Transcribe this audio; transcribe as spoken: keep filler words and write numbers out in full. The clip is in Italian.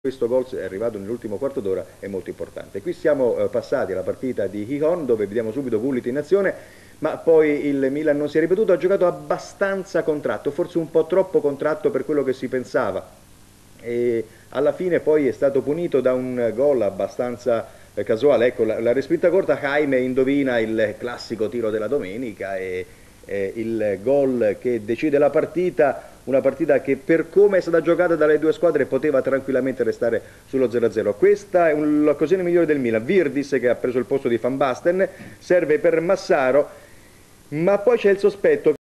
Questo gol è arrivato nell'ultimo quarto d'ora, è molto importante. Qui siamo eh, passati alla partita di Gijón, dove vediamo subito Gullit in azione, ma poi il Milan non si è ripetuto, ha giocato abbastanza contratto, forse un po' troppo contratto per quello che si pensava. E alla fine poi è stato punito da un gol abbastanza eh, casuale. Ecco, la, la respinta corta, Jaime indovina il classico tiro della domenica e eh, il gol che decide la partita. Una partita che per come è stata giocata dalle due squadre poteva tranquillamente restare sullo zero a zero. Questa è l'occasione migliore del Milan. Virdis, che ha preso il posto di Van Basten, serve per Massaro, ma poi c'è il sospetto